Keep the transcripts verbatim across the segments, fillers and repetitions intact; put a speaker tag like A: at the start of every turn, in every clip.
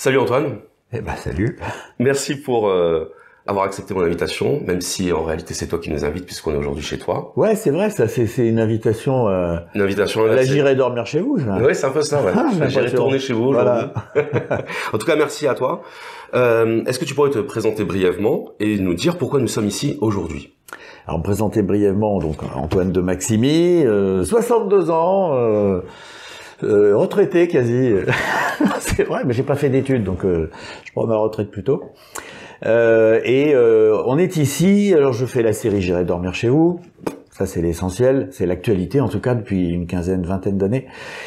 A: Salut Antoine.
B: Eh ben salut.
A: Merci pour euh, avoir accepté mon invitation, même si en réalité c'est toi qui nous invites puisqu'on est aujourd'hui chez toi.
B: Ouais, c'est vrai, ça c'est une invitation. Euh,
A: une invitation.
B: Là, j'irai dormir chez vous.
A: Oui, c'est un peu ça. Ouais.
B: Ah,
A: j'irai tourner chez vous aujourd'hui. Voilà. En tout cas, merci à toi. Euh, Est-ce que tu pourrais te présenter brièvement et nous dire pourquoi nous sommes ici aujourd'hui?
B: Alors, me présenter brièvement, donc Antoine de Maximi, euh, soixante-deux ans, euh, euh, retraité quasi. C'est vrai, mais j'ai pas fait d'études, donc euh, je prends ma retraite plus tôt. Euh, et euh, on est ici, alors je fais la série J'irai dormir chez vous. Ça, c'est l'essentiel, c'est l'actualité, en tout cas, depuis une quinzaine, vingtaine d'années.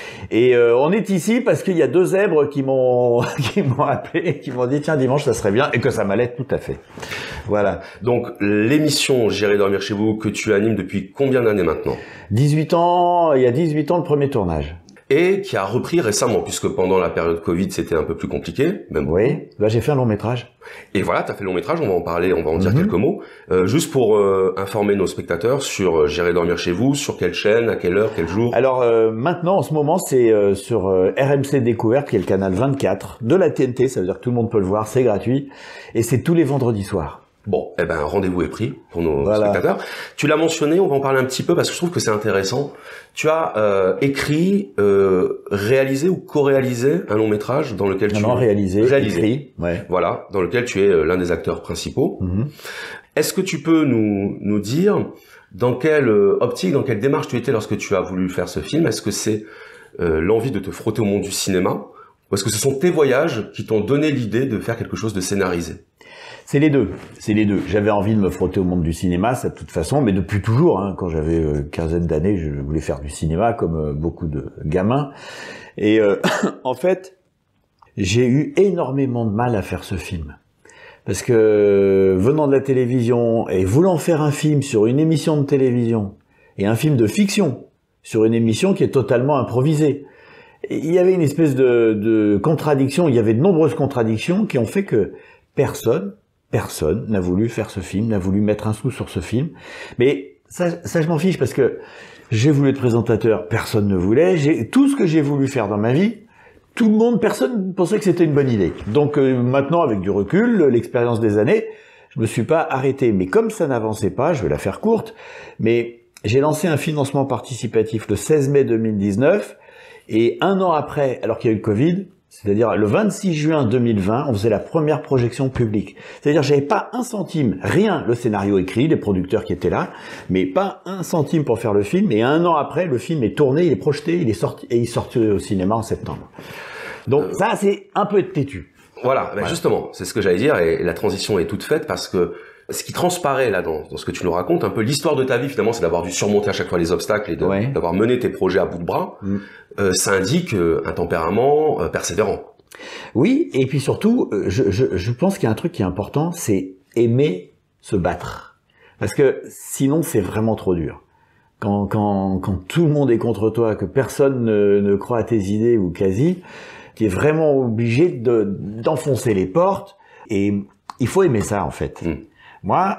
B: Et euh, on est ici parce qu'il y a deux zèbres qui m'ont qui m'ont appelé, qui m'ont dit, tiens, dimanche, ça serait bien, et que ça m'allait tout à fait. Voilà.
A: Donc, l'émission J'irai dormir chez vous, que tu animes depuis combien d'années maintenant?
B: dix-huit ans, il y a dix-huit ans, le premier tournage.
A: Et qui a repris récemment, puisque pendant la période Covid, c'était un peu plus compliqué. Même
B: oui, là j'ai fait un long métrage.
A: Et voilà, tu as fait le long métrage, on va en parler, on va en dire mm-hmm. quelques mots. Euh, juste pour euh, informer nos spectateurs sur euh, J'irai dormir chez vous, sur quelle chaîne, à quelle heure, quel jour.
B: Alors euh, maintenant, en ce moment, c'est euh, sur euh, R M C Découverte, qui est le canal vingt-quatre de la T N T, ça veut dire que tout le monde peut le voir, c'est gratuit. Et c'est tous les vendredis soirs.
A: Bon, eh ben rendez-vous est pris pour nos voilà. spectateurs. Tu l'as mentionné, on va en parler un petit peu parce que je trouve que c'est intéressant. Tu as euh, écrit, euh, réalisé ou co-réalisé un long métrage dans lequel
B: non,
A: tu
B: non, réalisé, réalisé, écrit, ouais.
A: Voilà, dans lequel tu es l'un des acteurs principaux. Mm-hmm. Est-ce que tu peux nous nous dire dans quelle optique, dans quelle démarche tu étais lorsque tu as voulu faire ce film? Est-ce que c'est euh, l'envie de te frotter au monde du cinéma, ou est-ce que ce sont tes voyages qui t'ont donné l'idée de faire quelque chose de scénarisé?
B: C'est les deux, c'est les deux. J'avais envie de me frotter au monde du cinéma, ça de toute façon, mais depuis toujours. Hein, quand j'avais une euh, quinzaine d'années, je voulais faire du cinéma comme euh, beaucoup de gamins. Et euh, en fait, j'ai eu énormément de mal à faire ce film. Parce que venant de la télévision et voulant faire un film sur une émission de télévision, et un film de fiction sur une émission qui est totalement improvisée, il y avait une espèce de, de contradiction, il y avait de nombreuses contradictions qui ont fait que personne... Personne n'a voulu faire ce film, n'a voulu mettre un sou sur ce film. Mais ça, ça je m'en fiche parce que j'ai voulu être présentateur, personne ne voulait. J'ai tout ce que j'ai voulu faire dans ma vie, tout le monde, personne pensait que c'était une bonne idée. Donc euh, maintenant, avec du recul, l'expérience des années, je me suis pas arrêté. Mais comme ça n'avançait pas, je vais la faire courte, mais j'ai lancé un financement participatif le seize mai deux mille dix-neuf et un an après, alors qu'il y a eu le Covid, c'est-à-dire le vingt-six juin deux mille vingt, on faisait la première projection publique. C'est-à-dire j'avais pas un centime, rien, le scénario écrit, les producteurs qui étaient là, mais pas un centime pour faire le film. Et un an après, le film est tourné, il est projeté, il est sorti et il sort au cinéma en septembre. Donc euh... ça, c'est un peu têtu.
A: Voilà, ben voilà. Justement, c'est ce que j'allais dire, et la transition est toute faite parce que ce qui transparaît là dans, dans ce que tu nous racontes, un peu l'histoire de ta vie finalement, c'est d'avoir dû surmonter à chaque fois les obstacles et d'avoir ouais. mené tes projets à bout de bras. Mm. Euh, ça indique euh, un tempérament euh, persévérant.
B: Oui, et puis surtout, je, je, je pense qu'il y a un truc qui est important, c'est aimer se battre. Parce que sinon, c'est vraiment trop dur. Quand, quand, quand tout le monde est contre toi, que personne ne, ne croit à tes idées ou quasi, tu es vraiment obligé de, d'enfoncer les portes. Et il faut aimer ça, en fait. Mm. Moi,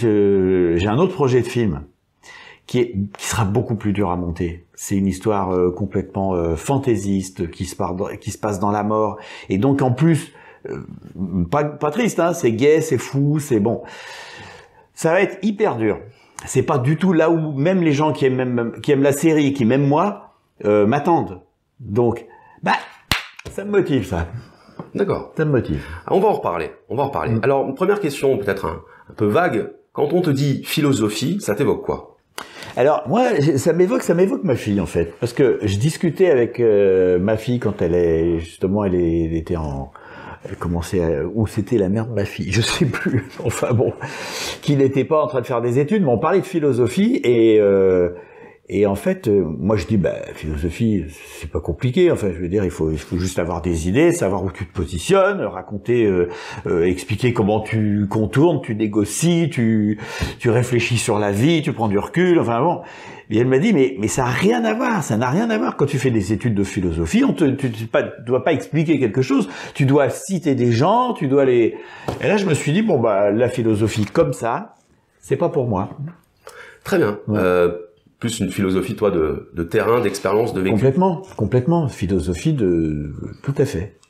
B: j'ai un autre projet de film qui, est, qui sera beaucoup plus dur à monter. C'est une histoire euh, complètement euh, fantaisiste qui se, part, qui se passe dans la mort. Et donc, en plus, euh, pas, pas triste, hein, c'est gai, c'est fou, c'est bon. Ça va être hyper dur. C'est pas du tout là où même les gens qui aiment, même, qui aiment la série, qui m'aiment moi, euh, m'attendent. Donc, bah, ça me motive, ça.
A: D'accord.
B: Ça me motive.
A: On va en reparler. On va en reparler. Mmh. Alors, une première question, peut-être un, un peu vague. Quand on te dit philosophie, ça t'évoque quoi?
B: Alors moi, ça m'évoque, ça m'évoque ma fille en fait, parce que je discutais avec euh, ma fille quand elle est justement, elle, est, elle était en, elle commençait, à, ou c'était la mère de ma fille, je sais plus. Enfin bon, qui n'était pas en train de faire des études, mais on parlait de philosophie et euh, et en fait, euh, moi je dis bah philosophie, c'est pas compliqué. Enfin, je veux dire, il faut il faut juste avoir des idées, savoir où tu te positionnes, raconter, euh, euh, expliquer comment tu contournes, tu négocies, tu tu réfléchis sur la vie, tu prends du recul. Enfin bon. Et elle m'a dit mais mais ça a rien à voir, ça n'a rien à voir. Quand tu fais des études de philosophie, on te tu, tu pas tu dois pas expliquer quelque chose, tu dois citer des gens, tu dois les. Et là, je me suis dit bon bah la philosophie comme ça, c'est pas pour moi.
A: Très bien. Ouais. Euh... Plus une philosophie, toi, de, de terrain, d'expérience, de vécu.
B: Complètement, complètement. Philosophie de... Tout à fait.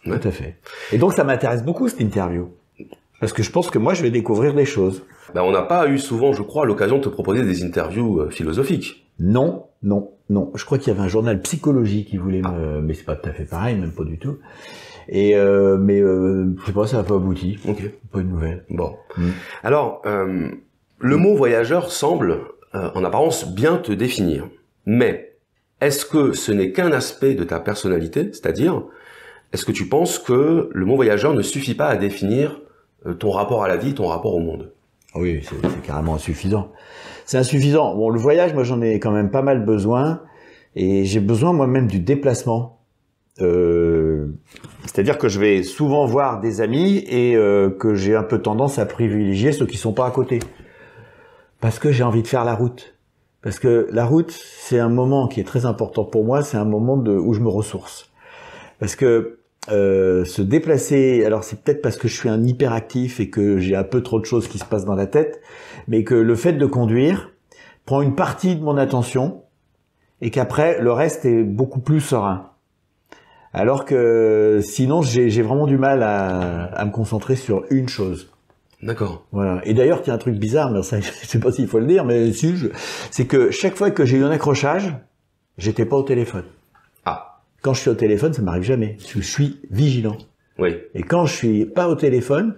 B: Ouais. Tout à fait. Et donc ça m'intéresse beaucoup cette interview. Parce que je pense que moi je vais découvrir des choses.
A: Ben, on n'a pas eu souvent, je crois, l'occasion de te proposer des interviews euh, philosophiques.
B: Non, non, non. Je crois qu'il y avait un journal Psychologie qui voulait ah. me... Mais c'est pas tout à fait pareil, même pas du tout. Et euh, mais euh, je sais pas, ça n'a pas abouti.
A: Ok.
B: Pas de nouvelles.
A: Bon. Mm. Alors, euh, le mot voyageur semble, euh, en apparence, bien te définir. Mais, est-ce que ce n'est qu'un aspect de ta personnalité? C'est-à-dire, est-ce que tu penses que le mot voyageur ne suffit pas à définir euh, ton rapport à la vie, ton rapport au monde?
B: Oui, c'est, c'est carrément insuffisant. C'est insuffisant. Bon, le voyage, moi, j'en ai quand même pas mal besoin. Et j'ai besoin moi-même du déplacement. Euh, c'est-à-dire que je vais souvent voir des amis et euh, que j'ai un peu tendance à privilégier ceux qui sont pas à côté. Parce que j'ai envie de faire la route. Parce que la route, c'est un moment qui est très important pour moi. C'est un moment de, où je me ressource. Parce que euh, se déplacer, alors c'est peut-être parce que je suis un hyperactif et que j'ai un peu trop de choses qui se passent dans la tête, mais que le fait de conduire prend une partie de mon attention et qu'après, le reste est beaucoup plus serein. Alors que sinon, j'ai, j'ai vraiment du mal à, à me concentrer sur une chose.
A: D'accord.
B: Voilà. Et d'ailleurs, il y a un truc bizarre, mais ça, je sais pas s'il faut le dire, mais si, je... c'est que chaque fois que j'ai eu un accrochage, j'étais pas au téléphone.
A: Ah.
B: Quand je suis au téléphone, ça m'arrive jamais. Je suis vigilant.
A: Oui.
B: Et quand je suis pas au téléphone,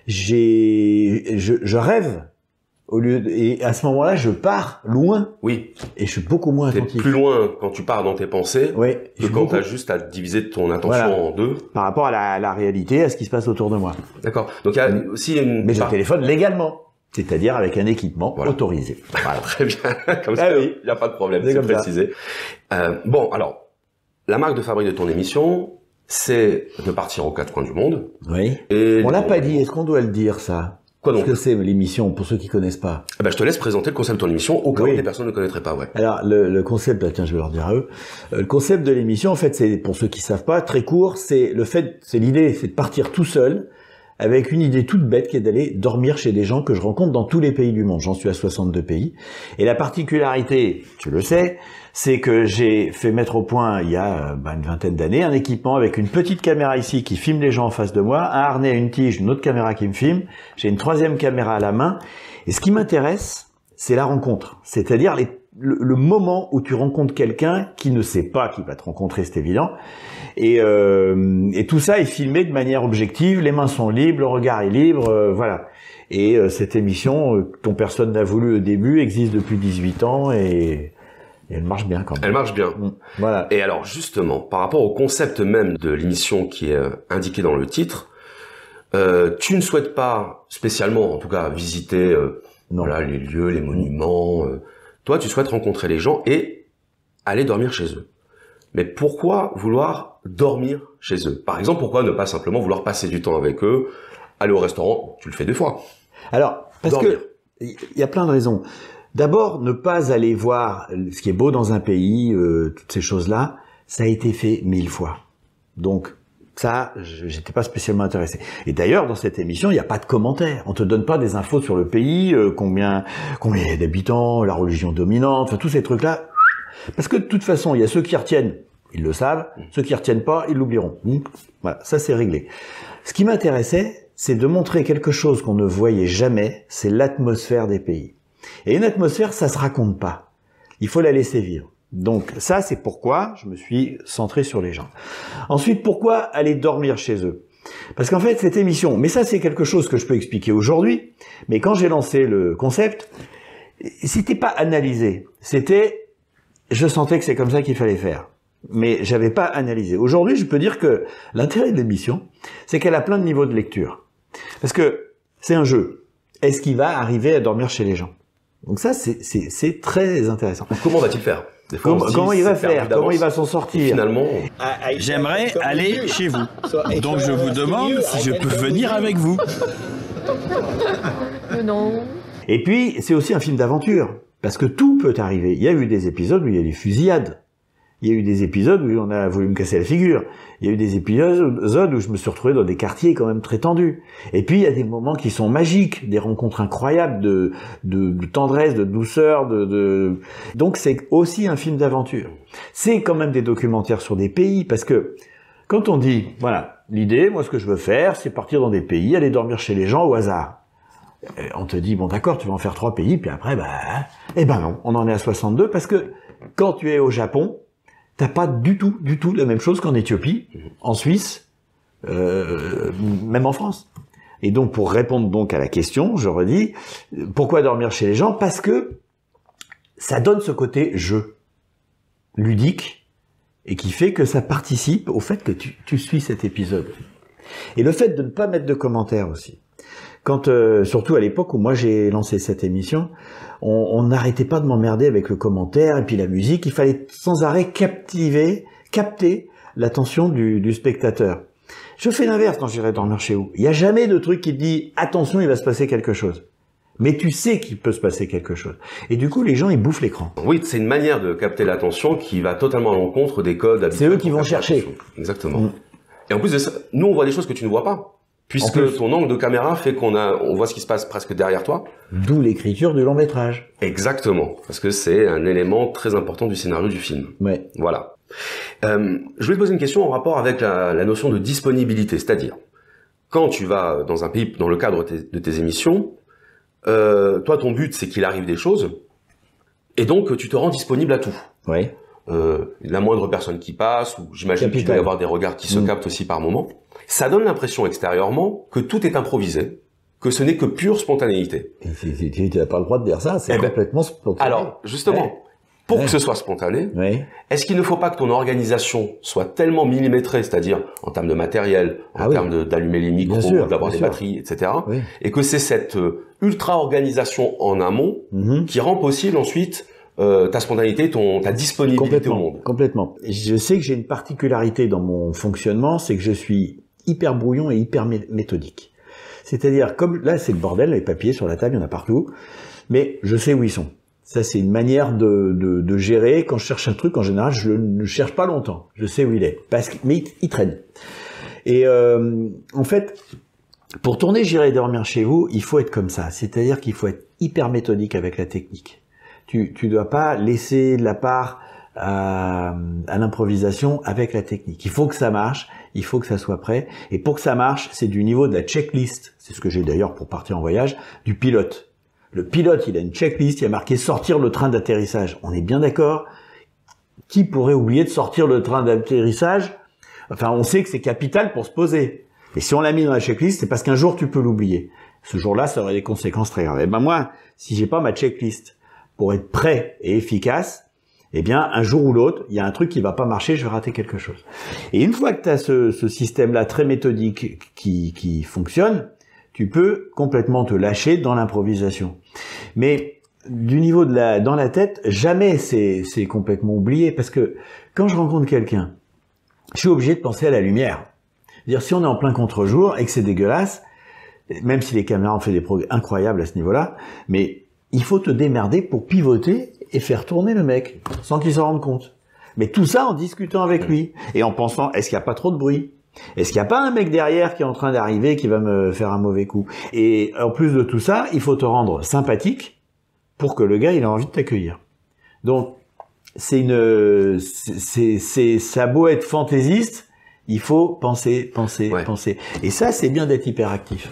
B: j'ai, je, je rêve. Au lieu de... Et à ce moment-là, je pars loin.
A: Oui.
B: Et je suis beaucoup moins
A: T'es
B: attentif.
A: plus loin quand tu pars dans tes pensées
B: oui,
A: que quand beaucoup... tu as juste à diviser ton attention voilà. en deux.
B: Par rapport à la, à la réalité, à ce qui se passe autour de moi.
A: D'accord. Donc il y a mmh. aussi une...
B: Mais je téléphone légalement. C'est-à-dire avec un équipement voilà. autorisé.
A: Voilà. Très bien. Comme ça, il ah oui. n'y a pas de problème, c'est, c'est précisé. Euh, bon, alors, la marque de fabrique de ton émission, c'est de partir aux quatre coins du monde.
B: Oui. Et on l'a pas dit. Est-ce qu'on doit le dire, ça?
A: Quoi donc?
B: Qu'est-ce que c'est l'émission, pour ceux qui connaissent pas?
A: Eh ben, je te laisse présenter le concept de ton émission, au cas où oui. les personnes ne connaîtraient pas, ouais.
B: Alors, le, le concept, bah, tiens, je vais leur dire à eux. Euh, le concept de l'émission, en fait, c'est, pour ceux qui savent pas, très court, c'est le fait, c'est l'idée, c'est de partir tout seul, avec une idée toute bête qui est d'aller dormir chez des gens que je rencontre dans tous les pays du monde. J'en suis à soixante-deux pays. Et la particularité, tu le sais, c'est que j'ai fait mettre au point, il y a bah, une vingtaine d'années, un équipement avec une petite caméra ici qui filme les gens en face de moi, un harnais, une tige, une autre caméra qui me filme, j'ai une troisième caméra à la main. Et ce qui m'intéresse, c'est la rencontre. C'est-à-dire les, le, le moment où tu rencontres quelqu'un qui ne sait pas qu'il va te rencontrer, c'est évident. Et, euh, et tout ça est filmé de manière objective, les mains sont libres, le regard est libre, euh, voilà. Et euh, cette émission, euh, dont personne n'a voulu au début, existe depuis dix-huit ans et, et elle marche bien quand même.
A: Elle marche bien.
B: Mmh. Voilà.
A: Et alors justement, par rapport au concept même de l'émission qui est euh, indiqué dans le titre, euh, tu ne souhaites pas spécialement, en tout cas, visiter euh, voilà, les lieux, les monuments. Euh, toi, tu souhaites rencontrer les gens et aller dormir chez eux. Mais pourquoi vouloir dormir chez eux? Par exemple, pourquoi ne pas simplement vouloir passer du temps avec eux, aller au restaurant? Tu le fais des fois.
B: Alors, parce dormir. que il y a plein de raisons. D'abord, ne pas aller voir ce qui est beau dans un pays, euh, toutes ces choses-là, ça a été fait mille fois. Donc, ça, j'étais pas spécialement intéressé. Et d'ailleurs, dans cette émission, il n'y a pas de commentaires. On te donne pas des infos sur le pays, euh, combien, combien il y a d'habitants, la religion dominante, enfin tous ces trucs-là. Parce que de toute façon, il y a ceux qui retiennent, ils le savent, ceux qui retiennent pas, ils l'oublieront. Voilà, ça c'est réglé. Ce qui m'intéressait, c'est de montrer quelque chose qu'on ne voyait jamais, c'est l'atmosphère des pays. Et une atmosphère, ça se raconte pas. Il faut la laisser vivre. Donc ça, c'est pourquoi je me suis centré sur les gens. Ensuite, pourquoi aller dormir chez eux? Parce qu'en fait, cette émission, mais ça c'est quelque chose que je peux expliquer aujourd'hui, mais quand j'ai lancé le concept, c'était pas analysé, c'était... Je sentais que c'est comme ça qu'il fallait faire. Mais j'avais pas analysé. Aujourd'hui, je peux dire que l'intérêt de l'émission, c'est qu'elle a plein de niveaux de lecture. Parce que c'est un jeu. Est-ce qu'il va arriver à dormir chez les gens? Donc ça, c'est, c'est, c'est très intéressant.
A: Comment va-t-il faire? Des fois,
B: Comment,
A: dit,
B: comment il va faire? Comment il va s'en sortir?
A: Finalement,
C: j'aimerais aller chez vous. Donc je vous demande si je peux venir avec vous.
D: Non.
B: Et puis, c'est aussi un film d'aventure. Parce que tout peut arriver. Il y a eu des épisodes où il y a des fusillades. Il y a eu des épisodes où on a voulu me casser la figure. Il y a eu des épisodes où je me suis retrouvé dans des quartiers quand même très tendus. Et puis il y a des moments qui sont magiques, des rencontres incroyables de, de, de tendresse, de douceur, de, de... Donc c'est aussi un film d'aventure. C'est quand même des documentaires sur des pays, parce que Quand on dit, voilà, l'idée, moi ce que je veux faire, c'est partir dans des pays, aller dormir chez les gens au hasard. Et on te dit, bon d'accord, tu vas en faire trois pays, puis après, bah, eh ben non, on en est à soixante-deux, parce que quand tu es au Japon, t'as pas du tout, du tout la même chose qu'en Éthiopie, en Suisse, euh, même en France. Et donc, pour répondre donc à la question, je redis, pourquoi dormir chez les gens? Parce que ça donne ce côté jeu, ludique, et qui fait que ça participe au fait que tu, tu suis cet épisode. Et le fait de ne pas mettre de commentaires aussi. Quand, euh, surtout à l'époque où moi j'ai lancé cette émission, on n'arrêtait pas de m'emmerder avec le commentaire et puis la musique. Il fallait sans arrêt captiver, capter l'attention du, du spectateur. Je fais l'inverse quand j'irai dormir chez vous. Il n'y a jamais de truc qui te dit « attention, il va se passer quelque chose ». Mais tu sais qu'il peut se passer quelque chose. Et du coup, les gens, ils bouffent l'écran.
A: Oui, c'est une manière de capter l'attention qui va totalement à l'encontre des codes.
B: C'est eux qui vont chercher.
A: Exactement. Mmh. Et en plus de ça, nous, on voit des choses que tu ne vois pas. Puisque ton angle de caméra fait qu'on a, on voit ce qui se passe presque derrière toi.
B: D'où l'écriture du long métrage.
A: Exactement. Parce que c'est un élément très important du scénario du film.
B: Ouais.
A: Voilà. Euh, je vais te poser une question en rapport avec la, la notion de disponibilité. C'est-à-dire, quand tu vas dans un pays, dans le cadre de tes, de tes émissions, Euh, toi, ton but, c'est qu'il arrive des choses, et donc tu te rends disponible à tout.
B: Oui.
A: Euh, la moindre personne qui passe, ou j'imagine qu'il doit y avoir des regards qui se mmh. captent aussi par moment. Ça donne l'impression extérieurement que tout est improvisé, que ce n'est que pure spontanéité.
B: Tu n'as pas le droit de dire ça, c'est eh complètement ben, spontané.
A: Alors, justement, ouais. pour ouais. que ce soit spontané, ouais. est-ce qu'il ne faut pas que ton organisation soit tellement millimétrée, c'est-à-dire en termes de matériel, en ah termes oui. d'allumer les micros, d'avoir des sûr. batteries, et cetera, oui. et que c'est cette euh, ultra-organisation en amont mm-hmm. qui rend possible ensuite euh, ta spontanéité, ton, ta disponibilité au monde.
B: Complètement. Je sais que j'ai une particularité dans mon fonctionnement, c'est que je suis hyper brouillon et hyper méthodique. C'est-à-dire, comme là, c'est le bordel, les papiers sur la table, il y en a partout, mais je sais où ils sont. Ça, c'est une manière de, de, de gérer. Quand je cherche un truc, en général, je ne le cherche pas longtemps. Je sais où il est, parce que, mais il, il traîne. Et euh, en fait, pour tourner J'irai dormir chez vous, il faut être comme ça. C'est-à-dire qu'il faut être hyper méthodique avec la technique. Tu tu dois pas laisser de la part à, à l'improvisation avec la technique. Il faut que ça marche, il faut que ça soit prêt. Et pour que ça marche, c'est du niveau de la checklist. C'est ce que j'ai d'ailleurs pour partir en voyage, du pilote. Le pilote, il a une checklist, il y a marqué sortir le train d'atterrissage. On est bien d'accord? Qui pourrait oublier de sortir le train d'atterrissage? Enfin, on sait que c'est capital pour se poser. Et si on l'a mis dans la checklist, c'est parce qu'un jour tu peux l'oublier. Ce jour-là, ça aurait des conséquences très graves. Et ben moi, si j'ai pas ma checklist pour être prêt et efficace, eh bien, un jour ou l'autre, il y a un truc qui va pas marcher, je vais rater quelque chose. Et une fois que tu as ce, ce système-là très méthodique qui, qui fonctionne, tu peux complètement te lâcher dans l'improvisation. Mais du niveau de la, dans la tête, jamais c'est, c'est complètement oublié, parce que quand je rencontre quelqu'un, je suis obligé de penser à la lumière. C'est-à-dire, si on est en plein contre-jour et que c'est dégueulasse, même si les caméras ont fait des progrès incroyables à ce niveau-là, mais il faut te démerder pour pivoter et faire tourner le mec, sans qu'il s'en rende compte. Mais tout ça en discutant avec lui, et en pensant, est-ce qu'il n'y a pas trop de bruit? Est-ce qu'il n'y a pas un mec derrière qui est en train d'arriver qui va me faire un mauvais coup? Et en plus de tout ça, il faut te rendre sympathique pour que le gars, il ait envie de t'accueillir. Donc, c'est une, c'est, c'est, ça a beau être fantaisiste, il faut penser, penser, ouais. penser. Et ça, c'est bien d'être hyperactif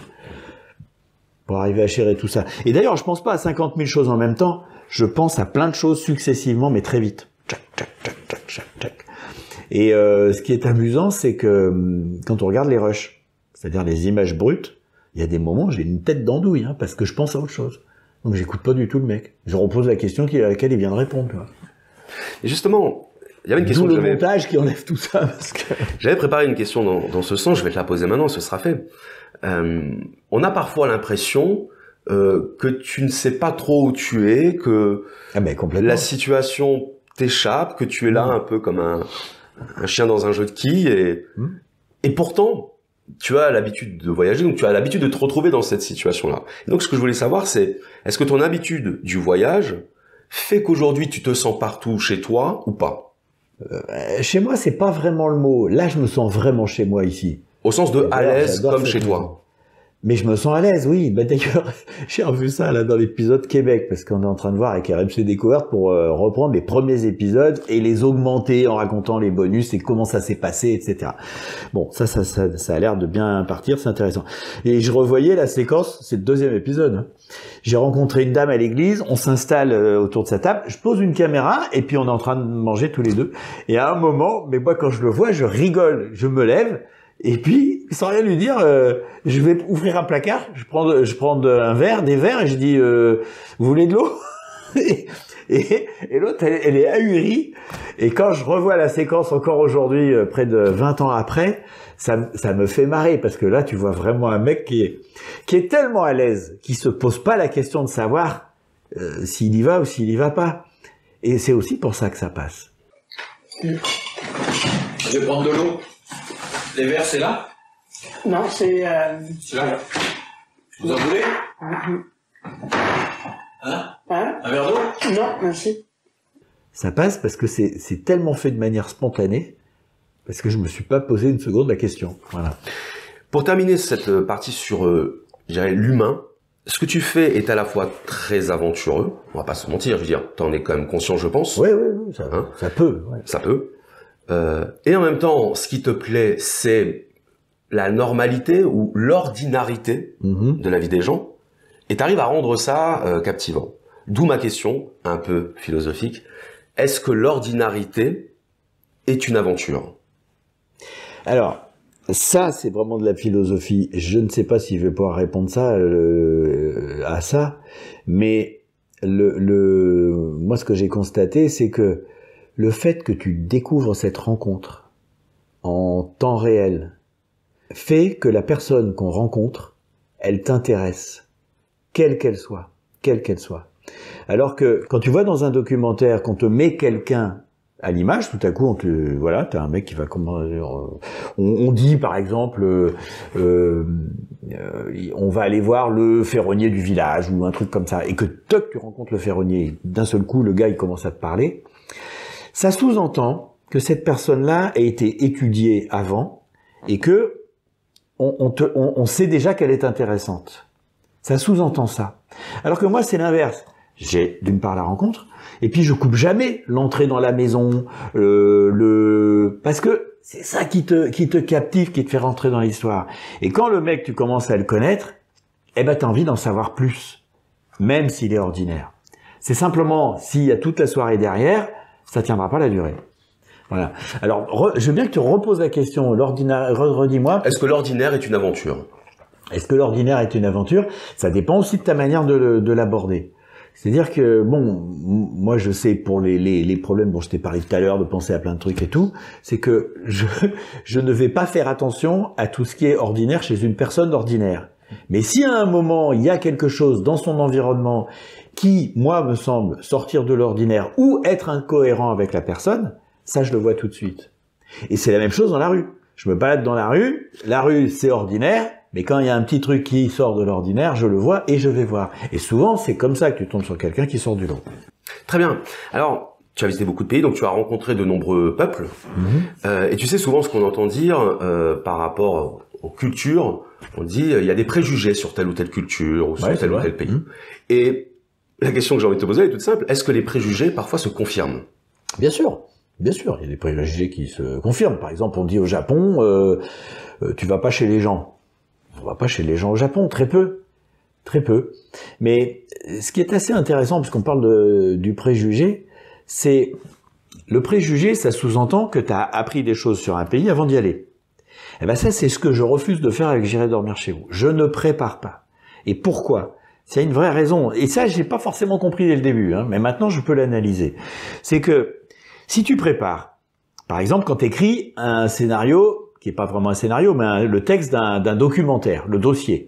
B: pour arriver à gérer tout ça. Et d'ailleurs, je pense pas à cinquante mille choses en même temps. Je pense à plein de choses successivement, mais très vite. Tchac, tchac, tchac, tchac, tchac, tchac. Et euh, ce qui est amusant, c'est que quand on regarde les rushs, c'est-à-dire les images brutes, il y a des moments où j'ai une tête d'andouille, hein, parce que je pense à autre chose. Donc j'écoute pas du tout le mec. Je repose la question à laquelle il vient de répondre. Tu vois.
A: Et justement, il y avait une question.
B: D'où le montage qui enlève tout ça. Parce que...
A: J'avais préparé une question dans, dans ce sens, je vais te la poser maintenant, ce sera fait. Euh, on a parfois l'impression euh, que tu ne sais pas trop où tu es, que
B: ah ben,
A: la situation t'échappe, que tu es là mmh. un peu comme un, un chien dans un jeu de quilles, et, mmh. et pourtant, tu as l'habitude de voyager, donc tu as l'habitude de te retrouver dans cette situation-là. Et donc ce que je voulais savoir, c'est, est-ce que ton habitude du voyage fait qu'aujourd'hui tu te sens partout chez toi ou pas?
B: euh, Chez moi, c'est pas vraiment le mot. Là, je me sens vraiment chez moi ici.
A: Au sens de à l'aise comme chez toi.
B: Mais je me sens à l'aise, oui. Bah, d'ailleurs, j'ai revu ça là dans l'épisode Québec, parce qu'on est en train de voir avec R M C Découverte pour euh, reprendre les premiers épisodes et les augmenter en racontant les bonus et comment ça s'est passé, et cetera. Bon, ça, ça, ça, ça a l'air de bien partir, c'est intéressant. Et je revoyais la séquence, c'est le deuxième épisode. Hein. J'ai rencontré une dame à l'église, on s'installe euh, autour de sa table, je pose une caméra et puis on est en train de manger tous les deux. Et à un moment, mais moi quand je le vois, je rigole, je me lève. Et puis, sans rien lui dire, euh, je vais ouvrir un placard, je prends, je prends un verre, des verres, et je dis, euh, vous voulez de l'eau? Et, et, et l'autre, elle, elle est ahurie. Et quand je revois la séquence encore aujourd'hui, euh, près de vingt ans après, ça, ça me fait marrer, parce que là, tu vois vraiment un mec qui est, qui est tellement à l'aise, qui se pose pas la question de savoir euh, s'il y va ou s'il y va pas. Et c'est aussi pour ça que ça passe.
C: Je vais prendre de l'eau. Les verres, c'est là?
D: Non, c'est... Euh...
C: C'est là. Vous en voulez? Hein?
D: Hein?
C: Un verre d'eau?
D: Non, merci.
B: Ça passe parce que c'est c'est tellement fait de manière spontanée, parce que je me suis pas posé une seconde la question. Voilà.
A: Pour terminer cette partie sur, euh, je dirais, l'humain, ce que tu fais est à la fois très aventureux, on va pas se mentir, je veux dire, t'en es quand même conscient, je pense.
B: Oui, oui, oui, ça,
A: hein
B: ça peut. Ouais.
A: Ça peut. Euh, et en même temps, ce qui te plaît, c'est la normalité ou l'ordinarité
B: Mm-hmm.
A: de la vie des gens, et tu arrives à rendre ça euh, captivant. D'où ma question, un peu philosophique, est-ce que l'ordinarité est une aventure?
B: Alors, ça, c'est vraiment de la philosophie. Je ne sais pas si je vais pouvoir répondre ça euh, à ça, mais le, le, moi, ce que j'ai constaté, c'est que le fait que tu découvres cette rencontre en temps réel fait que la personne qu'on rencontre, elle t'intéresse, quelle qu'elle soit, quelle qu'elle soit. Alors que quand tu vois dans un documentaire qu'on te met quelqu'un à l'image, tout à coup, on te, voilà, t'as un mec qui va comment, on, on dit par exemple, euh, euh, on va aller voir le ferronnier du village ou un truc comme ça, et que toc, tu rencontres le ferronnier, d'un seul coup, le gars il commence à te parler. Ça sous-entend que cette personne-là a été étudiée avant et que on, on, te, on, on sait déjà qu'elle est intéressante. Ça sous-entend ça. Alors que moi, c'est l'inverse. J'ai d'une part la rencontre, et puis je coupe jamais l'entrée dans la maison, euh, le parce que c'est ça qui te qui te captive, qui te fait rentrer dans l'histoire. Et quand le mec, tu commences à le connaître, eh ben t'as envie d'en savoir plus, même s'il est ordinaire. C'est simplement s'il y a toute la soirée derrière, ça tiendra pas la durée. Voilà. Alors, re, je veux bien que tu reposes la question. L'ordinaire, redis-moi.
A: Est-ce que l'ordinaire est une aventure?
B: Est-ce que l'ordinaire est une aventure? Ça dépend aussi de ta manière de, de l'aborder. C'est-à-dire que, bon, moi je sais pour les, les, les problèmes dont je t'ai parlé tout à l'heure, de penser à plein de trucs et tout, c'est que je, je ne vais pas faire attention à tout ce qui est ordinaire chez une personne ordinaire. Mais si à un moment, il y a quelque chose dans son environnement qui, moi, me semble sortir de l'ordinaire ou être incohérent avec la personne, ça, je le vois tout de suite. Et c'est la même chose dans la rue. Je me balade dans la rue, la rue, c'est ordinaire, mais quand il y a un petit truc qui sort de l'ordinaire, je le vois et je vais voir. Et souvent, c'est comme ça que tu tombes sur quelqu'un qui sort du lot.
A: Très bien. Alors, tu as visité beaucoup de pays, donc tu as rencontré de nombreux peuples. Mm-hmm. euh, et tu sais souvent ce qu'on entend dire euh, par rapport aux cultures. On dit il y a des préjugés sur telle ou telle culture ou sur
B: ouais,
A: tel ou tel pays. Mmh. Et la question que j'ai envie de te poser est toute simple. Est-ce que les préjugés parfois se confirment?
B: Bien sûr. Bien sûr, il y a des préjugés qui se confirment. Par exemple, on dit au Japon, euh, euh, tu vas pas chez les gens. On va pas chez les gens au Japon, très peu. Très peu. Mais ce qui est assez intéressant, puisqu'on parle de, du préjugé, c'est le préjugé, ça sous-entend que tu as appris des choses sur un pays avant d'y aller. Eh ben ça, c'est ce que je refuse de faire avec J'irai dormir chez vous. Je ne prépare pas. Et pourquoi? Il y a une vraie raison. Et ça, j'ai pas forcément compris dès le début, hein, mais maintenant je peux l'analyser. C'est que si tu prépares, par exemple, quand tu écris un scénario, qui est pas vraiment un scénario, mais un, le texte d'un, d'un documentaire, le dossier,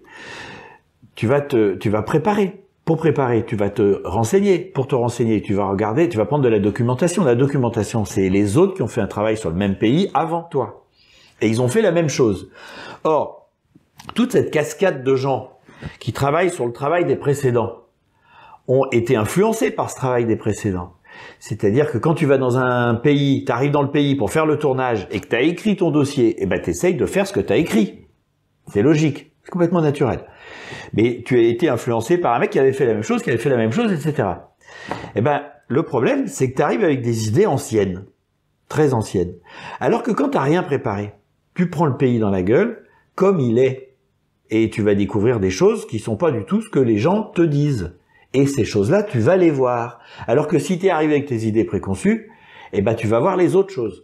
B: tu vas te, tu vas préparer. Pour préparer, tu vas te renseigner. Pour te renseigner, tu vas regarder, tu vas prendre de la documentation. La documentation, c'est les autres qui ont fait un travail sur le même pays avant toi. Et ils ont fait la même chose. Or, toute cette cascade de gens qui travaillent sur le travail des précédents ont été influencés par ce travail des précédents. C'est-à-dire que quand tu vas dans un pays, tu arrives dans le pays pour faire le tournage et que tu as écrit ton dossier, eh ben tu essayes de faire ce que tu as écrit. C'est logique. C'est complètement naturel. Mais tu as été influencé par un mec qui avait fait la même chose, qui avait fait la même chose, et cetera. Eh ben, le problème, c'est que tu arrives avec des idées anciennes, très anciennes. Alors que quand tu n'as rien préparé, tu prends le pays dans la gueule, comme il est, et tu vas découvrir des choses qui sont pas du tout ce que les gens te disent. Et ces choses-là, tu vas les voir. Alors que si tu es arrivé avec tes idées préconçues, eh ben, tu vas voir les autres choses.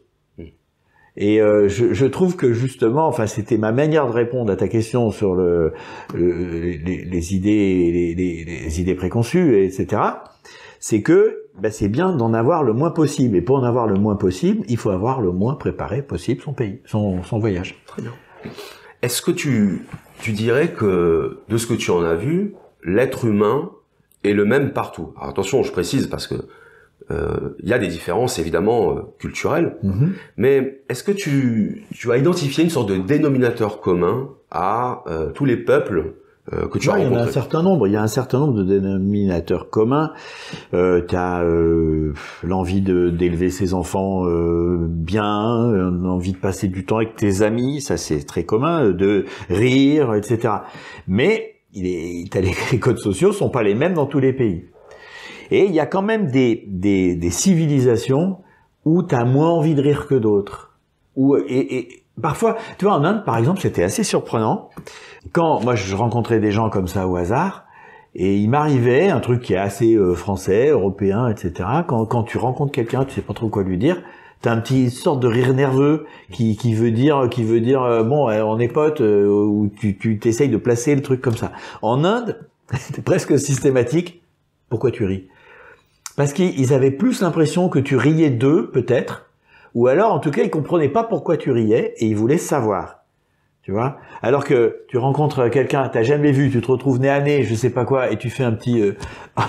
B: Et euh, je, je trouve que justement, enfin, c'était ma manière de répondre à ta question sur le, le les, les idées, les, les, les idées préconçues, et cetera. C'est que ben, c'est bien d'en avoir le moins possible. Et pour en avoir le moins possible, il faut avoir le moins préparé possible son pays, son, son voyage.
A: Très bien. Est-ce que tu, tu dirais que de ce que tu en as vu, l'être humain est le même partout? Alors attention, je précise parce que Euh, il y a des différences évidemment euh, culturelles, mm-hmm. mais est-ce que tu, tu as identifié une sorte de dénominateur commun à euh, tous les peuples euh, que tu
B: ouais,
A: as rencontrés?
B: Il y en a un certain nombre, il y a un certain nombre de dénominateurs communs. Euh, tu as euh, l'envie de, d'élever ses enfants euh, bien, l'envie de passer du temps avec tes amis, ça c'est très commun, de rire, et cetera. Mais il est, t'as les, les codes sociaux sont pas les mêmes dans tous les pays. Et il y a quand même des, des, des civilisations où tu as moins envie de rire que d'autres. Où, et, et parfois, tu vois, en Inde, par exemple, c'était assez surprenant. Quand moi, je rencontrais des gens comme ça au hasard, et il m'arrivait un truc qui est assez euh, français, européen, et cetera. Quand, quand tu rencontres quelqu'un, tu sais pas trop quoi lui dire, t'as un petit sorte de rire nerveux qui, qui veut dire, qui veut dire, euh, bon, on est potes, euh, ou tu, tu t'essayes de placer le truc comme ça. En Inde, c'est presque systématique. Pourquoi tu ris? Parce qu'ils avaient plus l'impression que tu riais d'eux, peut-être, ou alors, en tout cas, ils comprenaient pas pourquoi tu riais, et ils voulaient savoir. Tu vois? Alors que tu rencontres quelqu'un, t'as jamais vu, tu te retrouves nez à nez, je sais pas quoi, et tu fais un petit... Euh,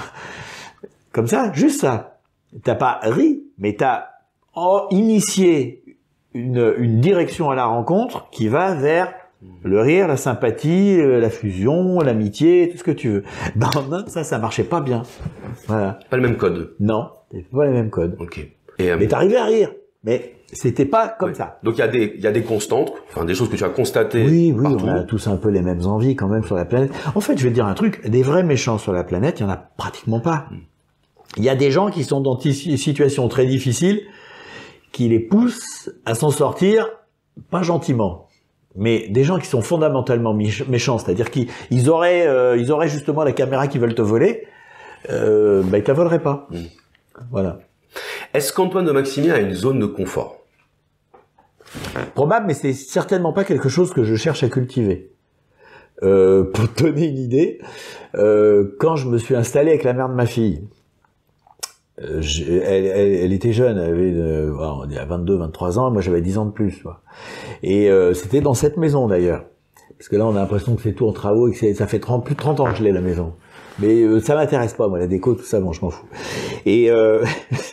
B: comme ça, juste ça. T'as pas ri, mais t'as oh, initié une, une direction à la rencontre qui va vers le rire, la sympathie, la fusion, l'amitié, tout ce que tu veux. Ben, en Inde, ça, ça marchait pas bien. Voilà.
A: Pas le même code.
B: Non, pas les mêmes codes.
A: Ok. Et, euh,
B: mais t'arrivais à rire. Mais c'était pas comme
A: ouais.
B: ça.
A: Donc il y a des, il y a des constantes, enfin des choses que tu as constatées.
B: Oui, oui,
A: partout.
B: On a tous un peu les mêmes envies quand même sur la planète. En fait, je vais te dire un truc, des vrais méchants sur la planète, il y en a pratiquement pas. Mm. Il y a des gens qui sont dans des situations très difficiles, qui les poussent à s'en sortir, pas gentiment. Mais des gens qui sont fondamentalement méchants, c'est-à-dire qu'ils ils auraient, euh, ils auraient justement la caméra qu'ils veulent te voler, euh, bah, ils te la voleraient pas. Mmh. Voilà.
A: Est-ce qu'Antoine de Maximiens a une zone de confort?
B: Probable, mais c'est certainement pas quelque chose que je cherche à cultiver. Euh, pour te donner une idée, euh, quand je me suis installé avec la mère de ma fille, euh, je, elle, elle, elle était jeune, elle avait euh, on est à vingt-deux, vingt-trois ans, moi j'avais dix ans de plus. Quoi. Et euh, c'était dans cette maison d'ailleurs. Parce que là on a l'impression que c'est tout en travaux et que ça fait trente, plus de trente ans que je l'ai la maison. Mais euh, ça m'intéresse pas, moi, la déco, tout ça, bon, je m'en fous. Et euh,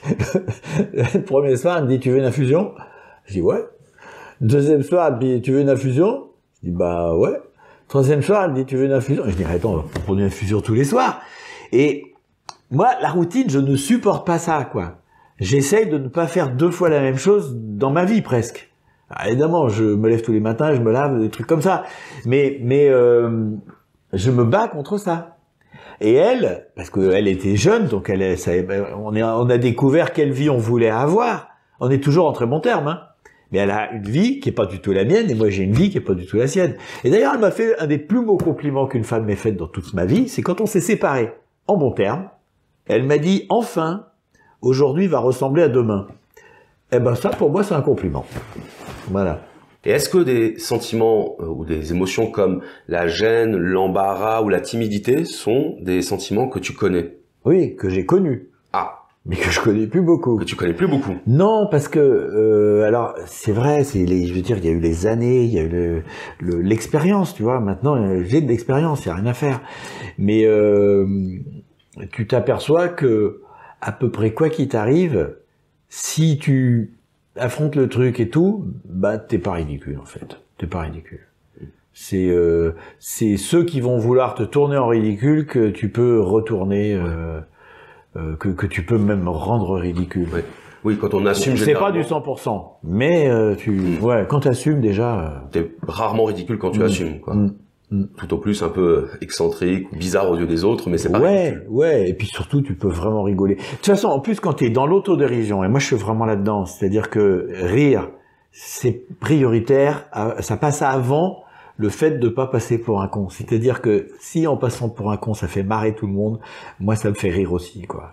B: le premier soir, elle me dit, tu veux une infusion? Je dis, ouais. Deuxième soir, elle me dit, tu veux une infusion? Je dis, bah ouais. Troisième soir, elle me dit, tu veux une infusion? Je dis, attends, on va prendre une infusion tous les soirs. Et moi, la routine, je ne supporte pas ça, quoi. J'essaye de ne pas faire deux fois la même chose dans ma vie, presque. Alors, évidemment, je me lève tous les matins, je me lave, des trucs comme ça. Mais, mais euh, je me bats contre ça. Et elle, parce qu'elle était jeune, donc elle, ça, on, est, on a découvert quelle vie on voulait avoir. On est toujours en très bons termes, hein. Mais elle a une vie qui est pas du tout la mienne, et moi j'ai une vie qui est pas du tout la sienne. Et d'ailleurs, elle m'a fait un des plus beaux compliments qu'une femme m'ait fait dans toute ma vie, c'est quand on s'est séparés, en bons termes. Elle m'a dit, enfin, aujourd'hui va ressembler à demain. Eh ben ça, pour moi, c'est un compliment. Voilà.
A: Et est-ce que des sentiments euh, ou des émotions comme la gêne, l'embarras ou la timidité sont des sentiments que tu connais?
B: Oui, que j'ai connus.
A: Ah.
B: Mais que je connais plus beaucoup.
A: Que tu connais plus beaucoup.
B: Non, parce que euh, alors c'est vrai, c'est les, je veux dire, il y a eu les années, il y a eu le, le, l'expérience, tu vois. Maintenant, j'ai de l'expérience, il y a rien à faire. Mais euh, tu t'aperçois que à peu près quoi qu'il t'arrive, si tu affronte le truc et tout, bah t'es pas ridicule en fait. T'es pas ridicule. C'est euh, c'est ceux qui vont vouloir te tourner en ridicule que tu peux retourner, euh, euh, que que tu peux même rendre ridicule.
A: Ouais. Oui, quand on assume.
B: C'est pas du cent pour cent, mais euh, tu, mmh. ouais, quand t'assumes déjà. Euh...
A: T'es rarement ridicule quand tu mmh. assumes, quoi.
B: Mmh.
A: mm. tout au plus un peu excentrique ou bizarre aux yeux des autres, mais c'est pas
B: Ouais,
A: ridicule.
B: ouais, et puis surtout, tu peux vraiment rigoler. De toute façon, en plus, quand tu es dans l'autodérision, et moi je suis vraiment là-dedans, c'est-à-dire que rire, c'est prioritaire, ça passe avant le fait de pas passer pour un con. C'est-à-dire que si en passant pour un con, ça fait marrer tout le monde, moi ça me fait rire aussi, quoi.